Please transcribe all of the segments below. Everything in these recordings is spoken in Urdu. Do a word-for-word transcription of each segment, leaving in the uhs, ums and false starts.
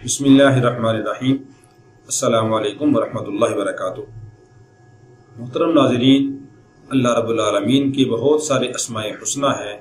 بسم اللہ الرحمن الرحیم۔ السلام علیکم ورحمۃ اللہ وبرکاتہ۔ محترم ناظرین، اللہ رب العالمین کے بہت سارے اسماء حسنی ہیں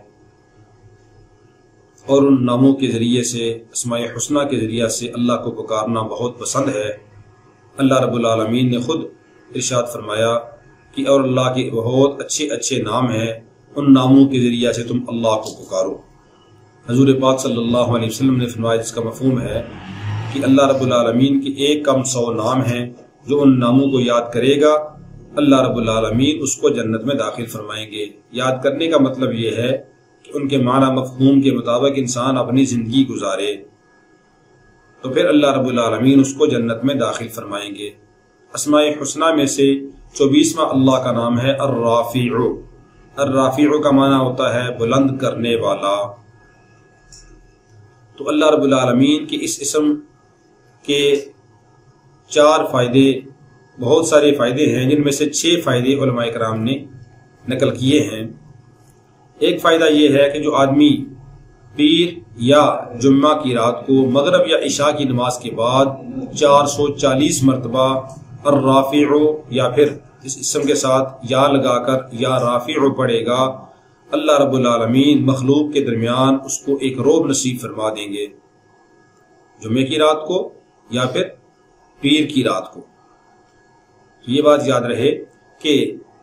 اور ان ناموں کے ذریعے سے، اسماء حسنی کے ذریعے سے اللہ کو پکارنا بہت پسند ہے۔ اللہ رب العالمین نے خود ارشاد فرمایا کہ اور اللہ کے بہت اچھے اچھے نام ہیں، ان ناموں کے ذریعے سے تم اللہ کو پکارو۔ حضور پاک صلی اللہ علیہ وسلم نے فرمایا، جس کا مفہوم ہے کہ اللہ رب العالمین کے ایک کم سو نام ہیں، جو ان ناموں کو یاد کرے گا اللہ رب العالمین اس کو جنت میں داخل فرمائیں گے۔ یاد کرنے کا مطلب یہ ہے کہ ان کے معنی مفہوم کے مطابق انسان اپنی زندگی گزارے تو پھر اللہ رب العالمین اس کو جنت میں داخل فرمائیں گے۔ اسماء حسنی میں سے چوبیسواں اللہ کا نام ہے الرافع۔ الرافع کا معنی ہوتا ہے بلند کرنے والا۔ تو اللہ رب العالمین کے اس اسم کے چار فائدے، بہت سارے فائدے ہیں، جن میں سے چھ فائدے علماء کرام نے نقل کیے ہیں۔ ایک فائدہ یہ ہے کہ جو آدمی پیر یا جمعہ کی رات کو مغرب یا عشاء کی نماز کے بعد چار سو چالیس مرتبہ الرافع یا پھر اس اسم کے ساتھ یا لگا کر یا رافع پڑھے گا، اللہ رب العالمین مخلوق کے درمیان اس کو ایک روب نصیب فرما دیں گے، جمعے کی رات کو یا پھر پیر کی رات کو۔ تو یہ بات یاد رہے کہ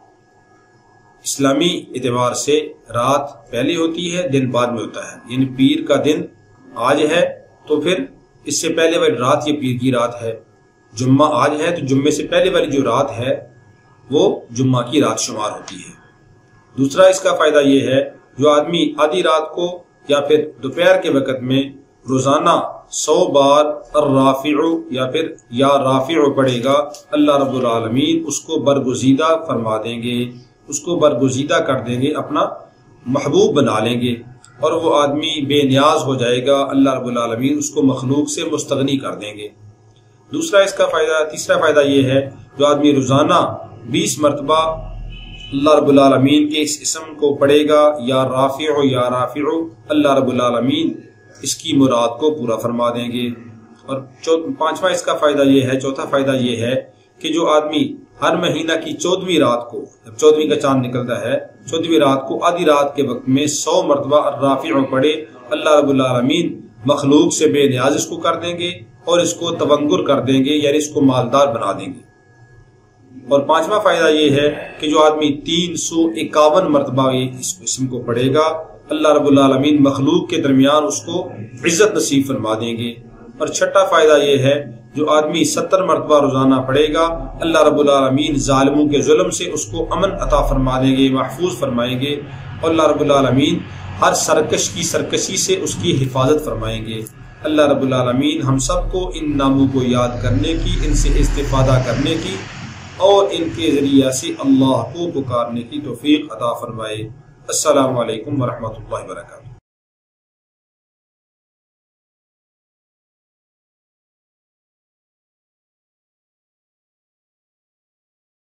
اسلامی اعتبار سے رات پہلے ہوتی ہے، دن بعد میں ہوتا ہے، یعنی پیر کا دن آج ہے تو پھر اس سے پہلے والی رات یہ پیر کی رات ہے۔ جمعہ آج ہے تو جمعے سے پہلے والی جو رات ہے وہ جمعہ کی رات شمار ہوتی ہے۔ دوسرا اس کا فائدہ یہ ہے، جو آدمی آدھی رات کو یا پھر دوپہر کے وقت میں روزانہ سو بار الرافع یا پھر یا رافع پڑھے گا، اللہ رب العالمین اس کو برگزیدہ فرما دیں گے، اس کو برگزیدہ کر دیں گے، اپنا محبوب بنا لیں گے، اور وہ آدمی بے نیاز ہو جائے گا، اللہ رب العالمین اس کو مخلوق سے مستغنی کر دیں گے۔ دوسرا اس کا فائدہ، تیسرا فائدہ یہ ہے، جو آدمی روزانہ بیس مرتبہ اللہ رب العالمین کے اس اسم کو پڑھے گا، یا رافع یا رافع، اللہ رب العالمین اس کی مراد کو پورا فرما دیں گے۔ اور پانچواں اس کا فائدہ یہ ہے، چوتھا فائدہ یہ ہے کہ جو آدمی ہر مہینہ کی چودہویں رات کو، جب چودہویں کا چاند نکلتا ہے، چودہویں رات کو آدھی رات کے وقت میں سو مرتبہ الرافع پڑھے، اللہ رب العالمین مخلوق سے بے نیاز اس کو کر دیں گے اور اس کو تونگر کر دیں گے، یعنی اس کو مالدار بنا دیں گے۔ اور پانچواں فائدہ یہ ہے کہ جو آدمی تین سو اکاون مرتبہ اس اسم کو پڑھے گا، اللہ رب العالمین مخلوق کے درمیان اس کو عزت نصیب فرما دیں گے۔ اور چھٹا فائدہ یہ ہے، جو آدمی ستر مرتبہ روزانہ پڑھے گا، اللہ رب العالمین ظالموں کے ظلم سے اس کو امن عطا فرما دیں گے، محفوظ فرمائیں گے، اور اللہ رب العالمین ہر سرکش کی سرکشی سے اس کی حفاظت فرمائیں گے۔ اللہ رب العالمین ہم سب کو ان ناموں کو یاد کرنے کی، ان سے استفادہ کرنے کی اور ان کے ذریعے سے اللہ کو پکارنے کی توفیق عطا فرمائے۔ السلام علیکم ورحمۃ اللہ وبرکاتہ۔